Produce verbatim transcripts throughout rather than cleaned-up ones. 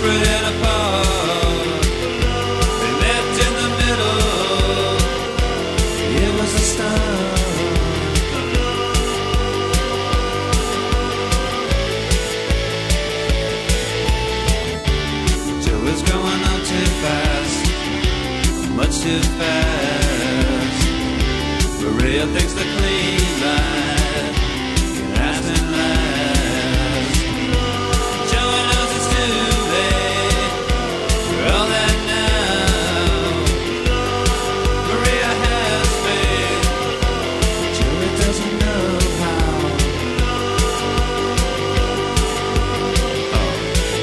separate and apart. They met in the middle. It was the start. Joe was growing up too fast, much too fast. Maria thinks the clean life can last and last. Joey knows it's too late for all that now. Maria has faith, Joey doesn't know how. Oh.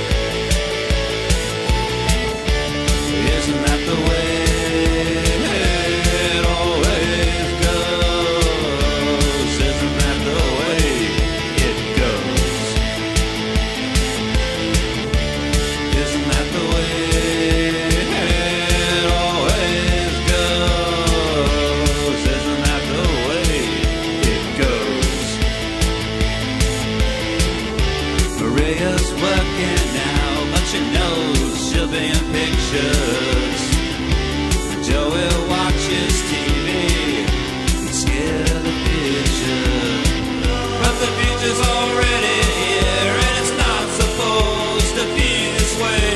Isn't that the way? Maria's working now, but she knows she'll be in pictures. Joey watches T V, he's scared of the future. But the future's already here, and it's not supposed to be this way.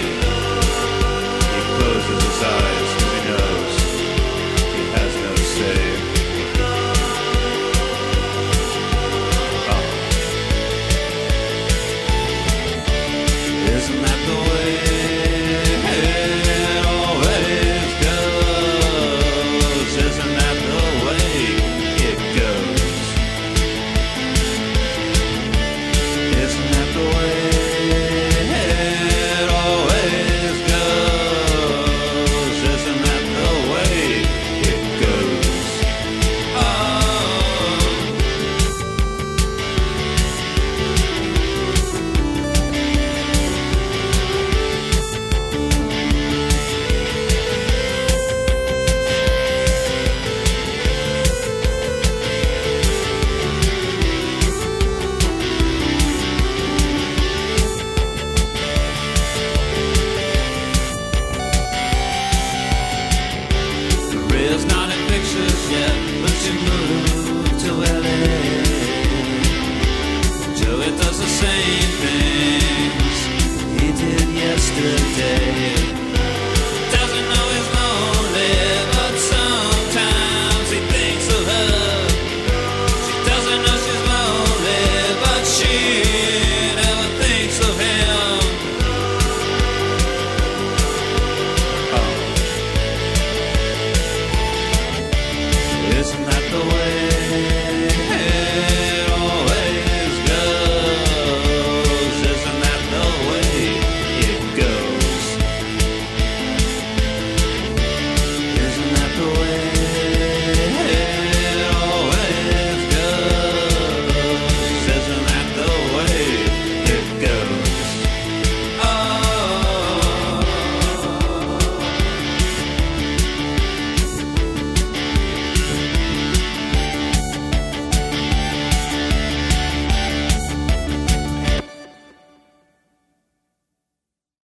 He closes his eyes because he knows he has no say. Isn't that the way it always goes? Isn't that the way it goes? Isn't that the way it always goes? Isn't that the way it goes? Oh. Maria's not in pictures yet, but she moves.